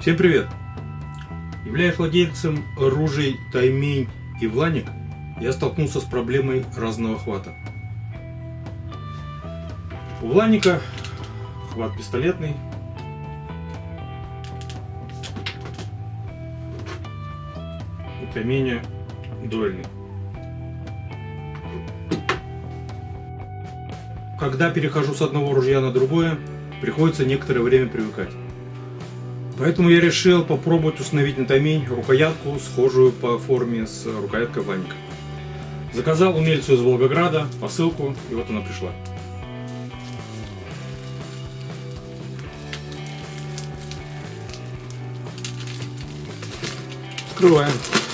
Всем привет! Являясь владельцем ружей Таймень и Вланик, я столкнулся с проблемой разного хвата. У Вланика хват пистолетный, у Тайменя дуэльный. Когда перехожу с одного ружья на другое, приходится некоторое время привыкать. Поэтому я решил попробовать установить на Таймень рукоятку, схожую по форме с рукояткой Вланика. Заказал умельцу из Волгограда посылку, и вот она пришла. Открываем.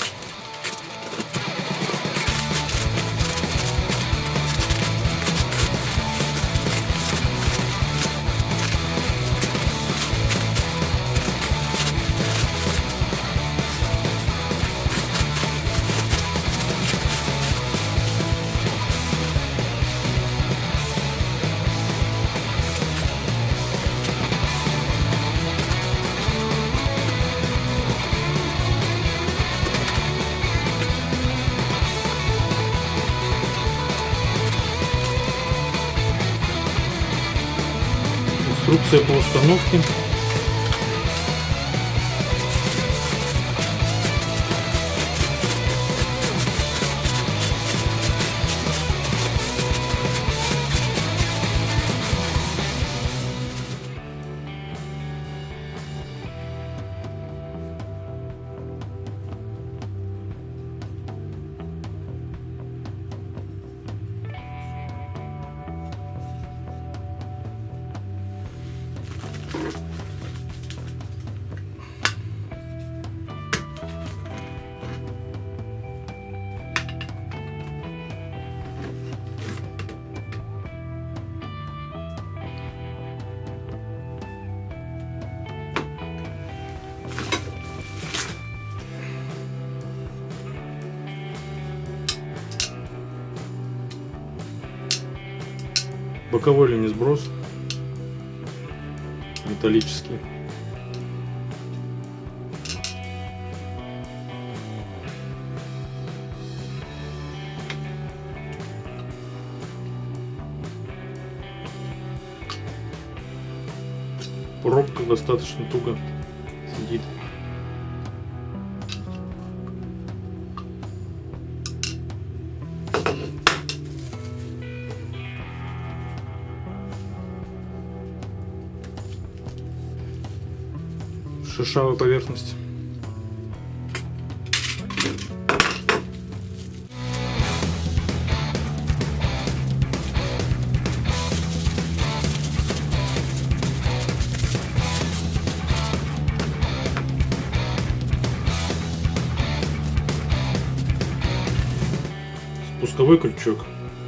Инструкция по установке. Боковой линий сброс металлический. Пробка достаточно туго сидит. Шершавая поверхность. Спусковой крючок.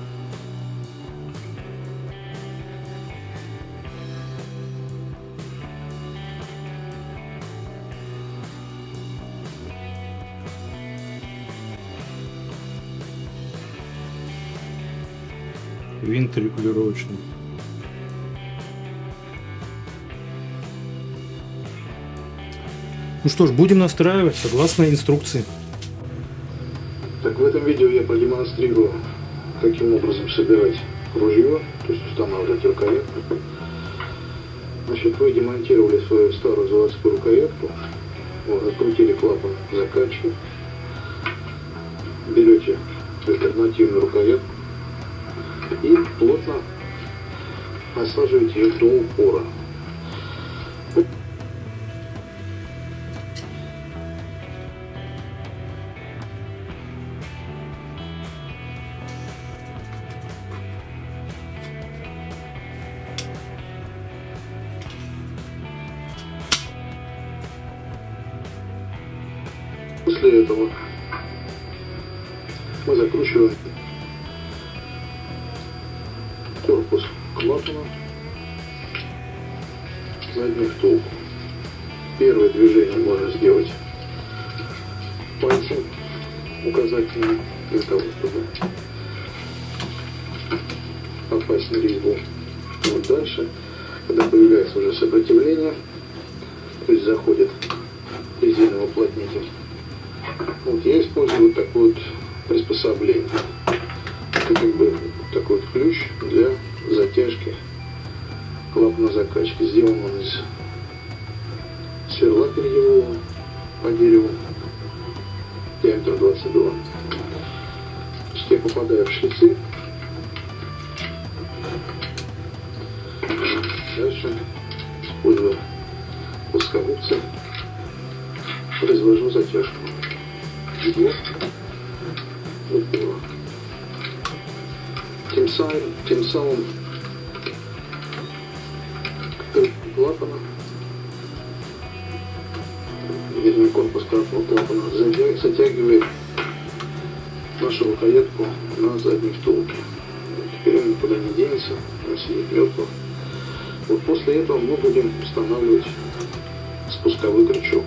Винт регулировочный. Ну что ж, будем настраивать согласно инструкции. Так, в этом видео я продемонстрирую, каким образом собирать ружье, то есть устанавливать рукоятку. Значит, вы демонтировали свою старую заводскую рукоятку, вот, открутили клапан закачки, берете альтернативную рукоятку и плотно насаживаете ее до упора. После этого мы закручиваем корпус клапана, заднюю втулку. Первое движение можно сделать пальцем указательным для того, чтобы попасть на резьбу. Вот дальше, когда появляется уже сопротивление, то есть заходит резиновый уплотнитель. Вот я использую вот такое вот приспособление. Это как бы такой вот ключ для затяжки клапана закачки. Сделан он из сверла перьевого по дереву диаметром 22. Значит, я попадаю в шлицы. Дальше, используя плоскогубцы, произвожу затяжку. Вот. Тем самым клапана, вернее корпус клапана затягивает нашу рукоятку на задней втулке. Теперь он никуда не денется, он сидит мертво. Вот после этого мы будем устанавливать спусковой крючок.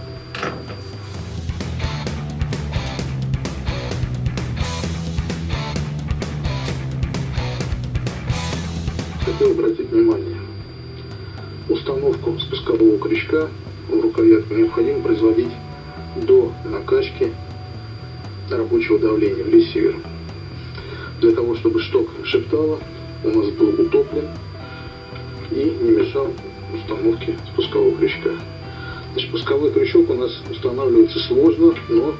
Хотел обратить внимание, установку спускового крючка в рукоятку необходимо производить до накачки рабочего давления в ресивер. Для того, чтобы шток шептало, у нас был утоплен и не мешал установке спускового крючка. Значит, спусковой крючок у нас устанавливается сложно, но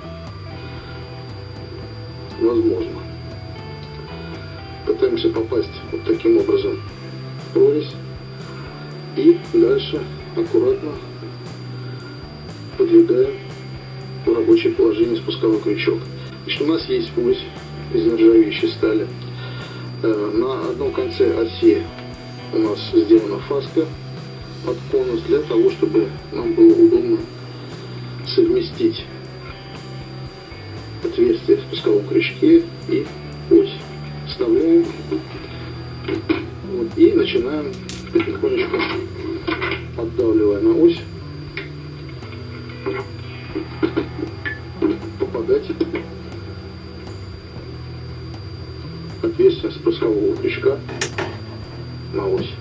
возможно. Пытаемся попасть вот таким образом в прорезь и дальше аккуратно подвигаем в рабочее положение спусковой крючок. Значит, у нас есть ось из нержавеющей стали. На одном конце оси у нас сделана фаска под конус для того, чтобы нам было удобно совместить отверстие в спусковом крючке и ось. Вставляем вот, и начинаем потихонечку, поддавливая на ось, попадать отверстие спускового крючка на ось.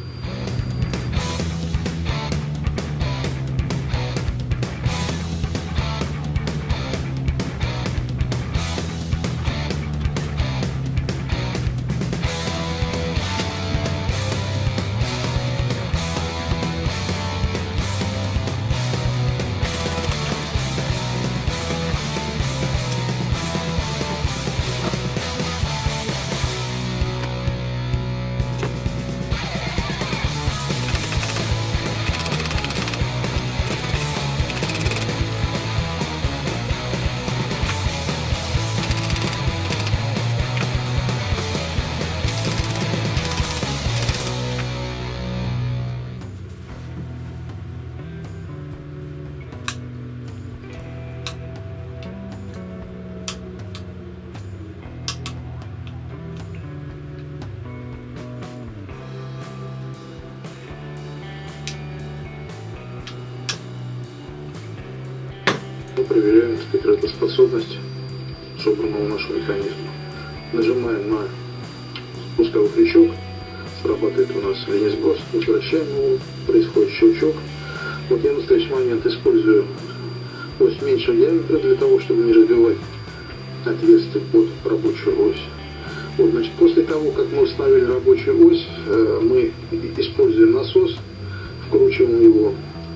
Мы проверяем, так сказать, работоспособность собранного нашего механизма. Нажимаем на спусковой крючок, срабатывает у нас линия сброс, возвращаем его, происходит щелчок. Вот я в настоящий момент использую ось меньшего диаметра для того, чтобы не разбивать отверстие под рабочую ось. Вот, значит, после того, как мы установили рабочую ось, мы используем насос, вкручиваем его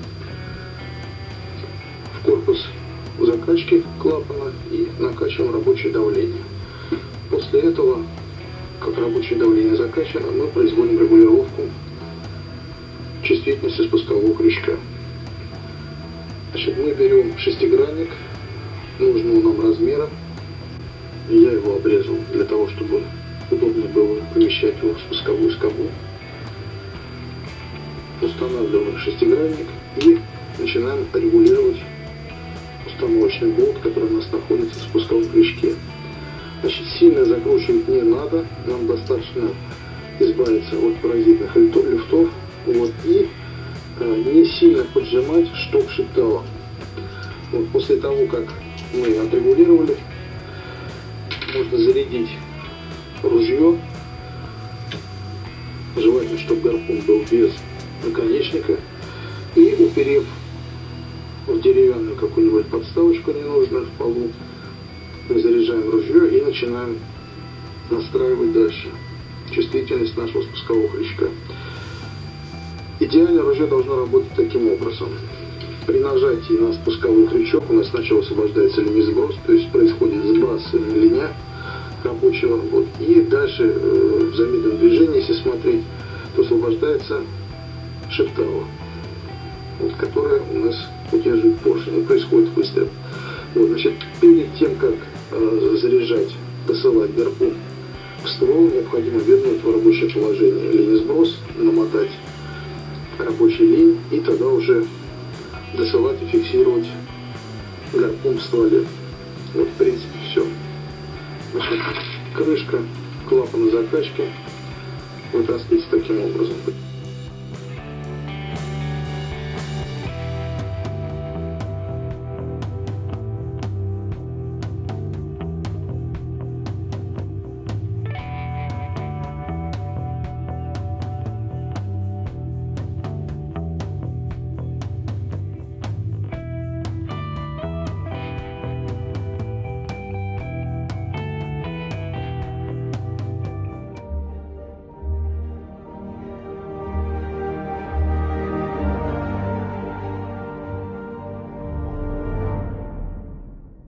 в корпус закачки клапана и накачиваем рабочее давление. После этого, как рабочее давление закачано, мы производим регулировку чувствительности спускового крючка. Значит, мы берем шестигранник нужного нам размера. Я его обрезал для того, чтобы удобно было помещать его в спусковую скобу. Устанавливаем шестигранник и начинаем регулировать установочный болт, который у нас находится в спусковом крючке. Значит, сильно закручивать не надо, нам достаточно избавиться от паразитных люфтов, вот, и не сильно поджимать шток шептала. Вот, после того, как мы отрегулировали, можно зарядить ружье. Желательно, чтобы гарпун был без наконечника, и, уперев в деревянный какую-нибудь подставочку ненужную в полу. Мы заряжаем ружье и начинаем настраивать дальше чувствительность нашего спускового крючка. Идеально ружье должно работать таким образом. При нажатии на спусковой крючок у нас сначала освобождается линии-сброс, то есть происходит сбрасывание линя рабочего. Вот. И дальше в замедленном движении, если смотреть, то освобождается шептала, вот, которая у нас удерживает поршень. И происходит выстрел. Вот, значит, перед тем, как заряжать, посылать гарпун в ствол, необходимо вернуть в рабочее положение линии-сброс, намотать рабочий линь и тогда уже досылать и фиксировать гарпун в стволе. Вот, в принципе, все. Значит, крышка клапана закачки вытаскивается таким образом.